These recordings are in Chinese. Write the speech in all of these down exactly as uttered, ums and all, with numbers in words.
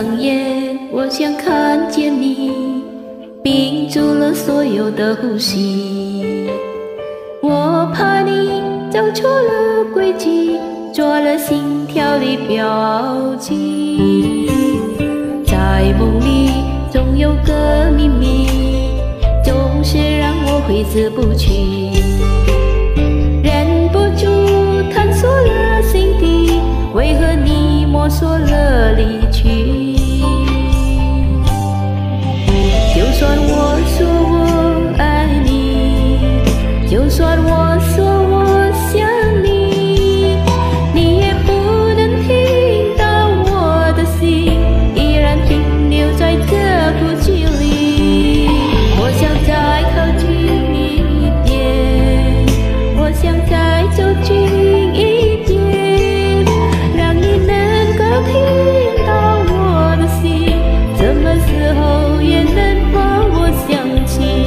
上眼，我想看见你，屏住了所有的呼吸。我怕你走错了轨迹，做了心跳的标记。在梦里总有个秘密，总是让我挥之不去，忍不住探索了心底，为何你摸索了离去？就算我说我爱你，就算我说我想你，你也不能听到我的心依然停留在这孤寂里。我想再靠近一点，我想再走近一点，让你能够听到我的心，什么时候也能把我想起。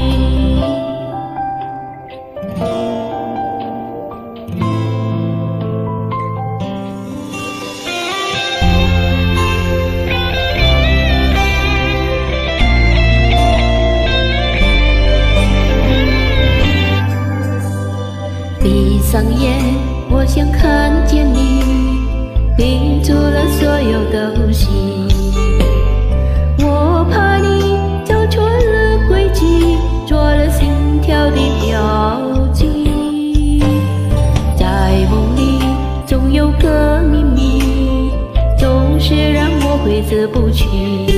闭上眼，我想看见你，屏住了所有的呼吸。我怕你走错了轨迹，做了心跳的标记。在梦里总有个秘密，总是让我挥之不去，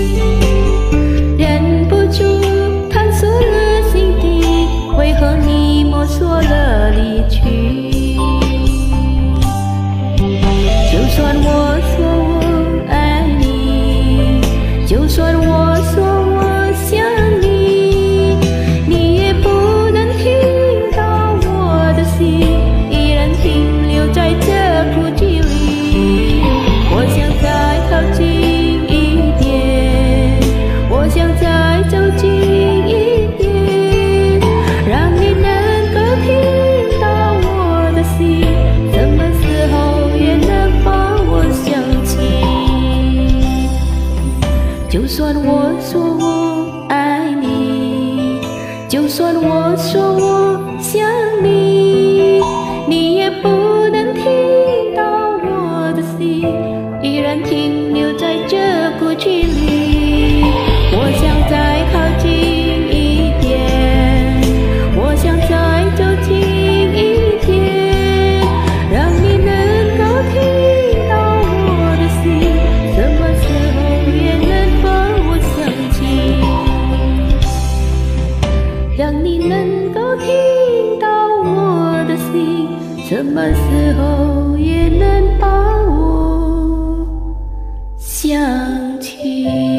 忍不住探索了心底，为何你摸索了离去？就算我说我爱你，就算我说我想你，你也不能听到我的心依然停留在这孤寂里。我想再靠近一点，我想再走近一点，让你能够听到我的心，什么时候也能把我想起。就算我说我爱你，就算我说我想你，你也不能听到我的心依然停留在这孤寂里。我想再靠近一点，我想再走近一点，让你能够听到我的心，什么时候也能把我想起。让你能够听到我的心，什么时候也能把我想起。